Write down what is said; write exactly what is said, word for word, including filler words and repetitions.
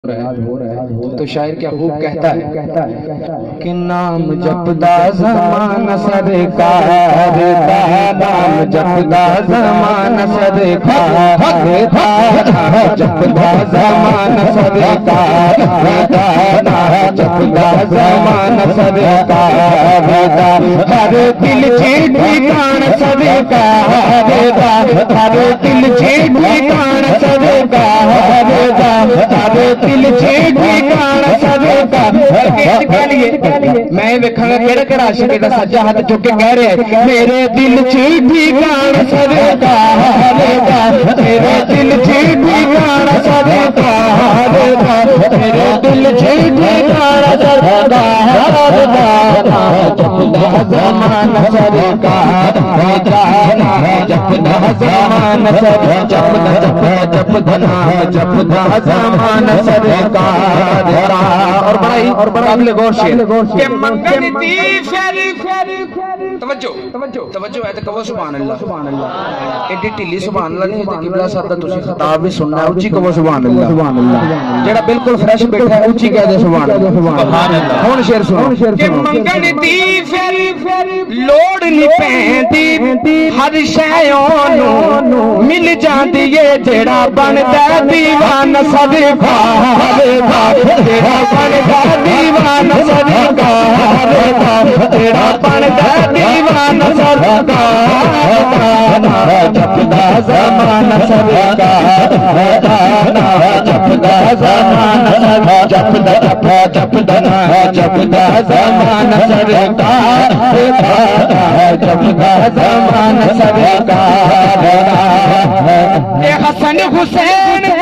تو شاعر کیا خوب کہتا ہے کہ نام جپدا زمان سرکار دا، نام جپدا زمان سرکار دا، جپدا زمان سرکار دا، نام جپدا زمان سرکار دا، ہر دل چھیٹی کان سرکار دا، ہر دل چھیٹی کان سرکار دا، ہر دل چھیٹی کان سرکار۔ میں ویکھاں گا کیڑا کیڑا عاشق دا سجا ہاتھ چک کے کہہ رہا ہے میرے دل چھیٹی کان سرکار دا، میرے دل چھیٹی کان سرکار دا، میرے دل چھیٹی کان سرکار دا، جپدا زمان سرکار دا، جپدا زمان سرکار، جپدا جپدا جپدا زمان سرکار دا۔ اور بڑائی اور قابل غور شعر کہ منگن دی فیری توجہ توجہ ہے تو کہو سبحان اللہ۔ ایڈی ٹھلی سبحان اللہ نہیں ہے قبلہ صاحب دا تسی خطاب بھی سننا ہے، اونچی کہو سبحان اللہ۔ جڑا بالکل فریش بیٹھا ہے اونچی کہہ دے سبحان اللہ۔ ہن شعر سنو کہ منگن دی فیری لوڑ نہیں پیندی ہر شیوں نوں مل جاندی اے جڑا بندا دیوان سرکار دا، تیرا بندا دیوان سرکار دا، تیرا بندا دیوان سرکار دا، جپدا زمان سرکار دا، جپدا زمان سرکار، جپدا جپدا جپدا جپدا زمان سرکار دا، جپدا زمان سرکار دا۔ اے حسن حسین